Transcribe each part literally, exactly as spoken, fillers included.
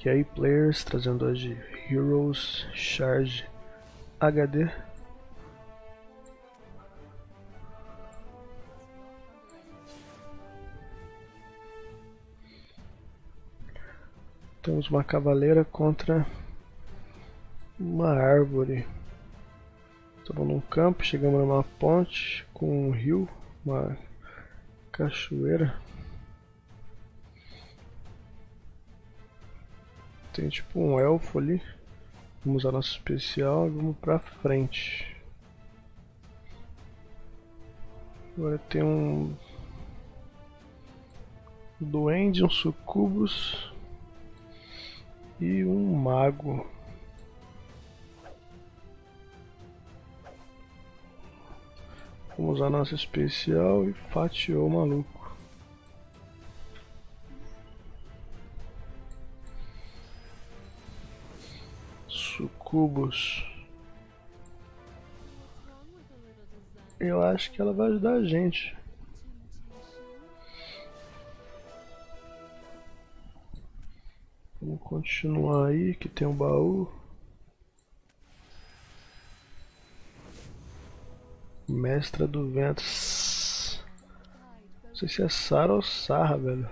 E aí, players, trazendo hoje Heroes Charge H D. Temos uma cavaleira contra uma árvore. Estamos num campo, chegamos numa ponte com um rio, uma cachoeira. Tem tipo um elfo ali. Vamos usar nosso especial e vamos pra frente. Agora tem um duende, um sucubus e um mago. Vamos usar nosso especial e fatiou o maluco. Sucubus. Eu acho que ela vai ajudar a gente. Vamos continuar aí, que tem um baú. Mestra do Vento. Não sei se é Sara ou Sarra, velho.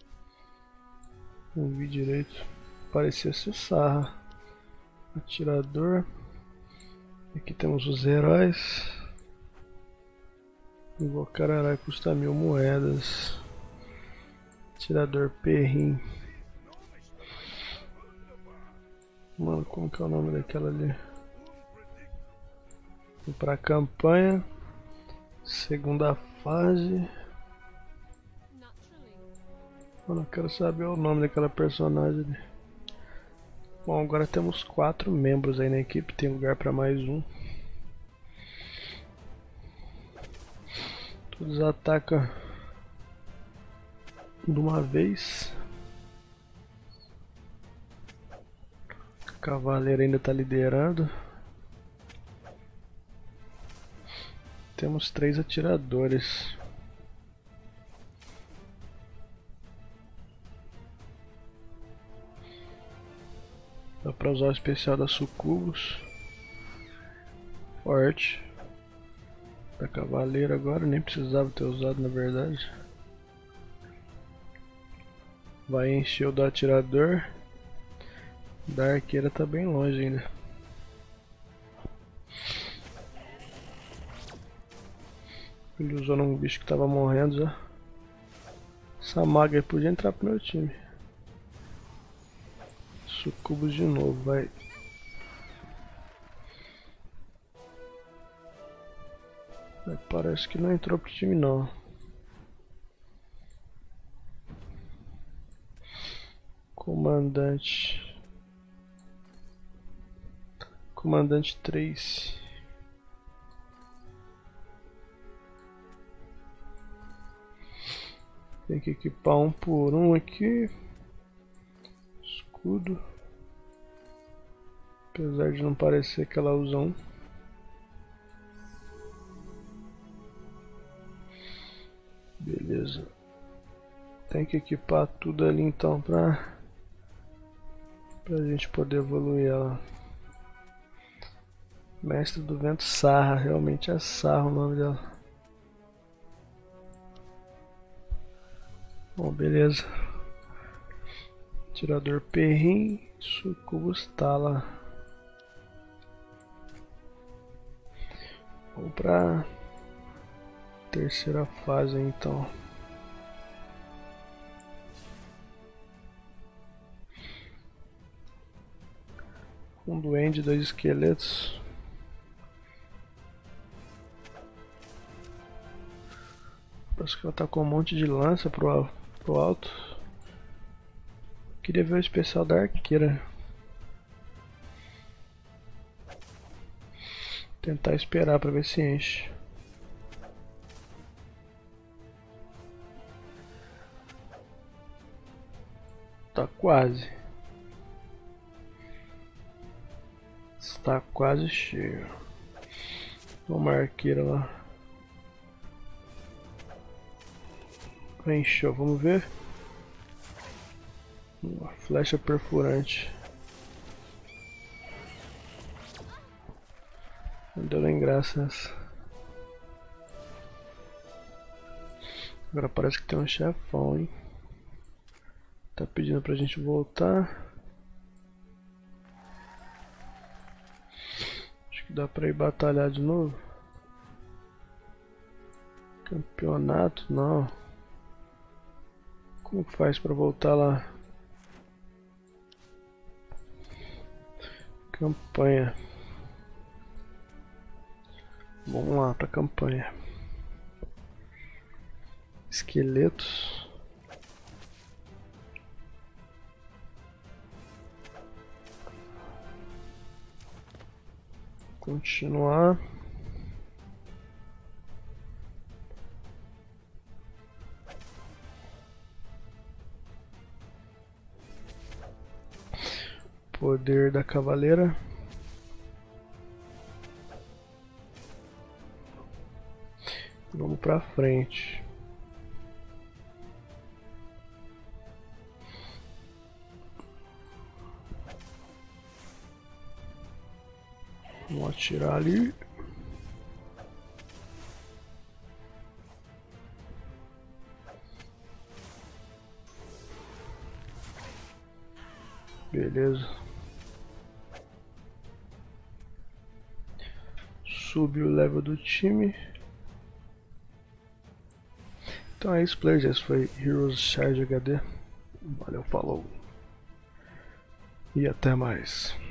Não vi direito. Parecia ser Sarra. Atirador. Aqui temos os heróis. Invocar herói custa mil moedas. Atirador Perrin. Mano, como que é o nome daquela ali? Vou pra campanha. Segunda fase. Mano, eu quero saber o nome daquela personagem ali. Bom, agora temos quatro membros aí na equipe. Tem lugar pra mais um. Todos atacam de uma vez. O cavaleiro ainda está liderando. Temos três atiradores. Dá para usar o especial da Sucubus. Forte. Da cavaleiro agora, nem precisava ter usado na verdade. Vai encher o do atirador. Da arqueira tá bem longe ainda. Ele usou num bicho que tava morrendo já. Essa maga aí podia entrar pro meu time. Sucubus de novo, vai. Parece que não entrou pro time não. Comandante. Comandante três. Tem que equipar um por um aqui. Escudo. Apesar de não parecer que ela usa um. Beleza. Tem que equipar tudo ali então pra, pra gente poder evoluir ela. Mestre do Vento Sarra, realmente é Sarra o nome dela. Bom, beleza. Tirador Perrin, Sucubus Tala. Vamos pra terceira fase então. Um duende, dois esqueletos. Parece que ela tá com um monte de lança pro, pro alto. Queria ver o especial da arqueira. Tentar esperar pra ver se enche. Tá quase. Está quase cheio. Uma arqueira lá. Encheu, vamos ver. Uma flecha perfurante. Não deu nem graça essa. Agora parece que tem um chefão, hein? Tá pedindo pra gente voltar. Acho que dá pra ir batalhar de novo. Campeonato, não. Como que faz pra voltar lá? Campanha. Vamos lá pra campanha. Esqueletos. Continuar. Poder da cavaleira. Vamos pra frente. Vamos atirar ali. Beleza. Subiu o level do time. Então é isso, players. Esse foi Heroes Charge H D. Valeu, falou. E até mais.